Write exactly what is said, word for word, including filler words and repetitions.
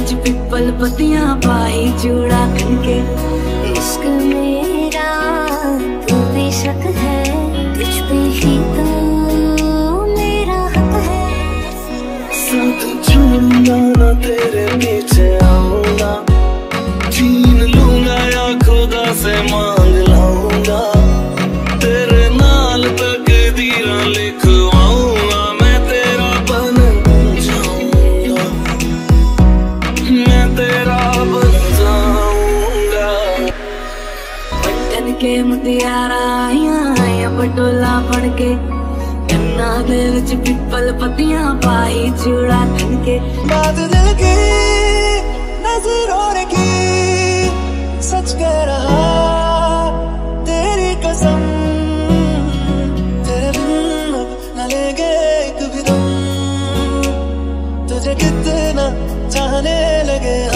विच पिपल पत्तियां पाई चूड़ा के। इश्क मेरा तू बेशक है, तुझ पे ही तो मेरा हक है। साथ छोड़ूंगा ना तेरे पीछे आऊंगा, छीन लूंगा या खुदा से मांग लाऊंगा, तेरे नाल तकदीरां लिखवाऊंगा, मैं तेरा बन जाऊंगा, मैं तेरा बन जाऊंगा। पट्टन के मुटियारा आया पटोला बन के, कन्ना दे विच पिपल पत्तियां पाई चूड़ा के। बात दिल की नजरों की सच कह रहा, तेरी कसम तेरे बिन अब न लेंगे एक भी दम, तुझे कितना चाहने लगे।